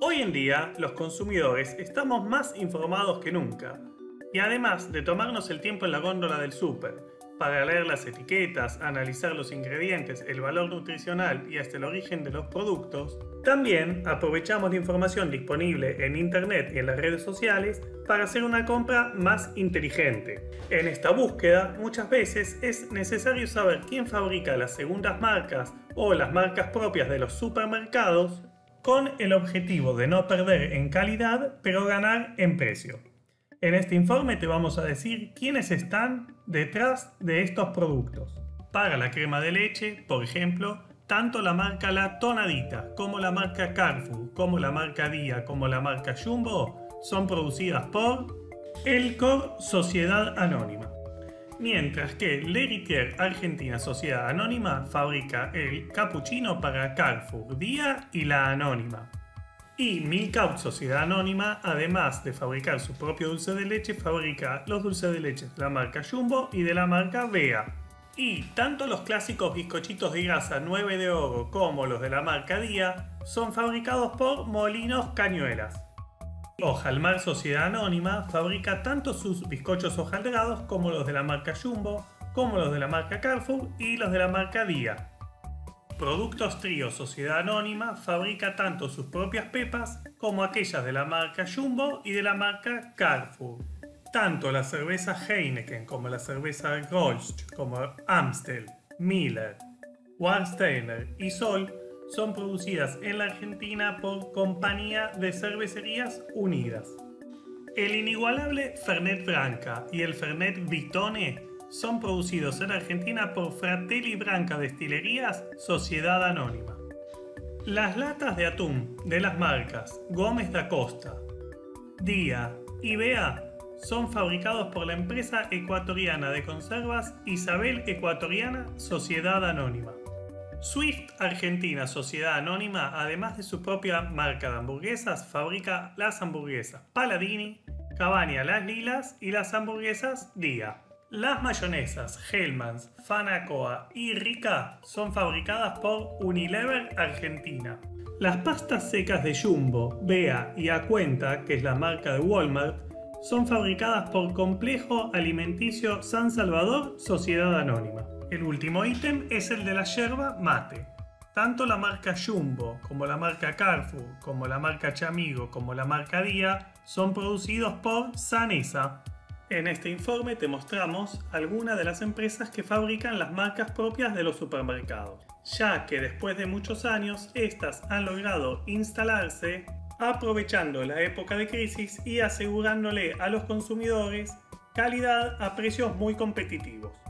Hoy en día, los consumidores estamos más informados que nunca, y además de tomarnos el tiempo en la góndola del súper para leer las etiquetas, analizar los ingredientes, el valor nutricional y hasta el origen de los productos, también aprovechamos la información disponible en internet y en las redes sociales para hacer una compra más inteligente. En esta búsqueda, muchas veces es necesario saber quién fabrica las segundas marcas o las marcas propias de los supermercados, con el objetivo de no perder en calidad, pero ganar en precio. En este informe te vamos a decir quiénes están detrás de estos productos. Para la crema de leche, por ejemplo, tanto la marca La Tonadita, como la marca Carrefour, como la marca Día, como la marca Jumbo, son producidas por Elcor Sociedad Anónima. Mientras que L'Héritier Argentina Sociedad Anónima fabrica el cappuccino para Carrefour, Día y La Anónima. Y Milkout Sociedad Anónima, además de fabricar su propio dulce de leche, fabrica los dulces de leche de la marca Jumbo y de la marca Bea. Y tanto los clásicos bizcochitos de grasa 9 de oro como los de la marca Día son fabricados por Molinos Cañuelas. Hojalmar Sociedad Anónima fabrica tanto sus bizcochos hojaldrados como los de la marca Jumbo, como los de la marca Carrefour y los de la marca Día. Productos Trío Sociedad Anónima fabrica tanto sus propias pepas como aquellas de la marca Jumbo y de la marca Carrefour. Tanto la cerveza Heineken como la cerveza Grolsch, como Amstel, Miller, Warsteiner y Sol son producidas en la Argentina por Compañía de Cervecerías Unidas. El inigualable Fernet Branca y el Fernet Vitone son producidos en Argentina por Fratelli Branca Destilerías Sociedad Anónima. Las latas de atún de las marcas Gómez da Costa, Día y Bea son fabricados por la empresa ecuatoriana de conservas Isabel Ecuatoriana Sociedad Anónima. Swift Argentina Sociedad Anónima, además de su propia marca de hamburguesas, fabrica las hamburguesas Paladini, Cabaña Las Lilas y las hamburguesas Día. Las mayonesas Hellmann's, Fanacoa y Rica son fabricadas por Unilever Argentina. Las pastas secas de Jumbo, Bea y Acuenta, que es la marca de Walmart, son fabricadas por Complejo Alimenticio San Salvador Sociedad Anónima. El último ítem es el de la yerba mate. Tanto la marca Jumbo como la marca Carrefour, como la marca Chamigo, como la marca Día son producidos por Sanesa. En este informe te mostramos algunas de las empresas que fabrican las marcas propias de los supermercados, ya que después de muchos años estas han logrado instalarse aprovechando la época de crisis y asegurándole a los consumidores calidad a precios muy competitivos.